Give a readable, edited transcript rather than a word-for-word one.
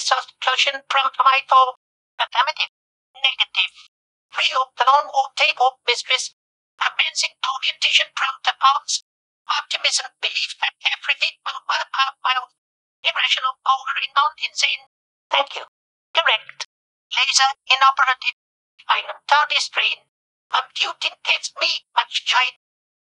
exclusion from tomato. Affirmative. Negative. Real, the non-war table mistress. Amazing orientation from the past. Optimism, belief that everything will work out well. Irrational, boring, non-insane. Thank you. Correct. Laser inoperative. I am totally strained. Computing takes me much time.